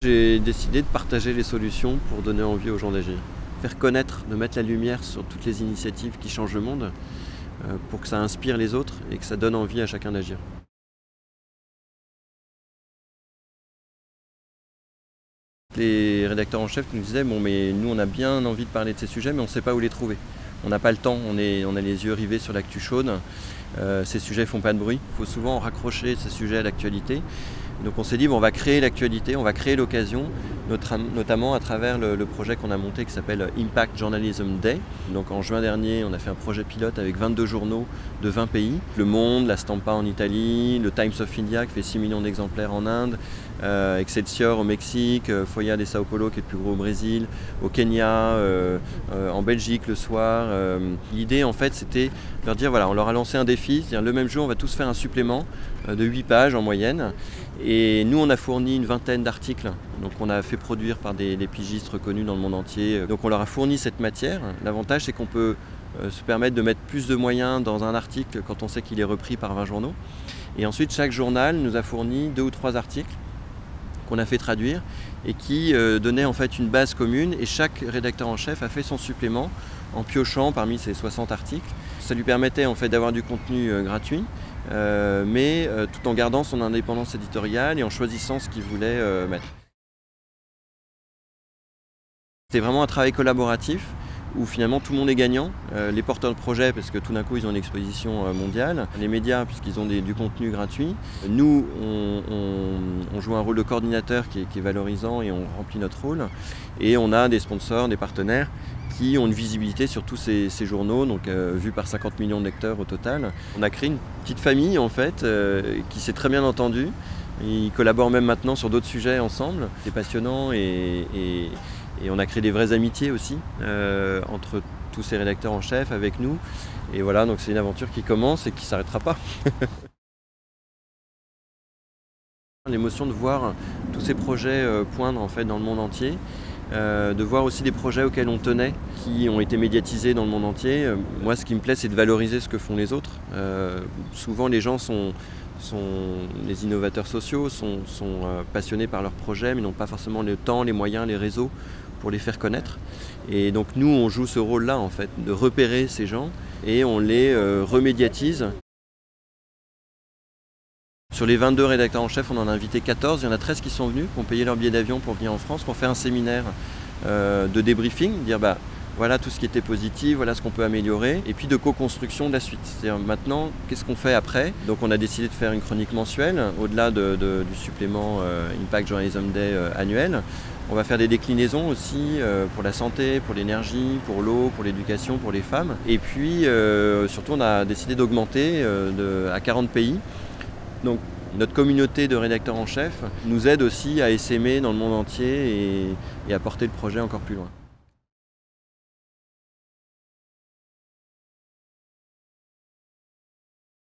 J'ai décidé de partager les solutions pour donner envie aux gens d'agir. Faire connaître, de mettre la lumière sur toutes les initiatives qui changent le monde pour que ça inspire les autres et que ça donne envie à chacun d'agir. Les rédacteurs en chef nous disaient « bon mais nous on a bien envie de parler de ces sujets mais on ne sait pas où les trouver. On n'a pas le temps, on a les yeux rivés sur l'actu chaude, ces sujets ne font pas de bruit, il faut souvent raccrocher ces sujets à l'actualité. Donc on s'est dit bon, on va créer l'actualité, on va créer l'occasion, notamment à travers le projet qu'on a monté qui s'appelle Impact Journalism Day. Donc en juin dernier, on a fait un projet pilote avec 22 journaux de 20 pays. Le Monde, la Stampa en Italie, le Times of India qui fait 6 millions d'exemplaires en Inde, Excelsior au Mexique, Folha de Sao Paulo qui est le plus gros au Brésil, au Kenya, en Belgique le soir. L'idée en fait c'était de leur dire voilà, on leur a lancé un défi, c'est-à-dire le même jour on va tous faire un supplément de 8 pages en moyenne. Et nous, on a fourni une vingtaine d'articles, donc on a fait produire par des pigistes reconnus dans le monde entier. Donc on leur a fourni cette matière. L'avantage, c'est qu'on peut se permettre de mettre plus de moyens dans un article quand on sait qu'il est repris par 20 journaux. Et ensuite, chaque journal nous a fourni 2 ou 3 articles qu'on a fait traduire et qui donnaient en fait une base commune. Et chaque rédacteur en chef a fait son supplément en piochant parmi ces 60 articles. Ça lui permettait en fait d'avoir du contenu gratuit. Mais tout en gardant son indépendance éditoriale et en choisissant ce qu'il voulait mettre. C'était vraiment un travail collaboratif où finalement tout le monde est gagnant. Les porteurs de projets parce que tout d'un coup ils ont une exposition mondiale, les médias puisqu'ils ont du contenu gratuit. Nous on joue un rôle de coordinateur qui est valorisant et on remplit notre rôle. Et on a des sponsors, des partenaires qui ont une visibilité sur tous ces journaux, donc vus par 50 millions de lecteurs au total. On a créé une petite famille en fait, qui s'est très bien entendue. Ils collaborent même maintenant sur d'autres sujets ensemble. C'est passionnant et on a créé des vraies amitiés aussi entre tous ces rédacteurs en chef avec nous. Et voilà, donc c'est une aventure qui commence et qui ne s'arrêtera pas. L'émotion de voir tous ces projets poindre en fait dans le monde entier. De voir aussi des projets auxquels on tenait, qui ont été médiatisés dans le monde entier. Moi, ce qui me plaît, c'est de valoriser ce que font les autres. Souvent, les gens les innovateurs sociaux sont passionnés par leurs projets, mais n'ont pas forcément le temps, les moyens, les réseaux pour les faire connaître. Et donc, nous, on joue ce rôle-là, en fait, de repérer ces gens et on les remédiatise. Sur les 22 rédacteurs en chef, on en a invité 14. Il y en a 13 qui sont venus, qui ont payé leur billet d'avion pour venir en France, pour faire un séminaire de débriefing, dire bah, voilà tout ce qui était positif, voilà ce qu'on peut améliorer, et puis de co-construction de la suite. C'est-à-dire maintenant, qu'est-ce qu'on fait après? Donc on a décidé de faire une chronique mensuelle, au-delà du supplément Impact Journalism Day annuel. On va faire des déclinaisons aussi pour la santé, pour l'énergie, pour l'eau, pour l'éducation, pour les femmes. Et puis surtout, on a décidé d'augmenter à 40 pays. Donc notre communauté de rédacteurs en chef nous aide aussi à essaimer dans le monde entier et à porter le projet encore plus loin.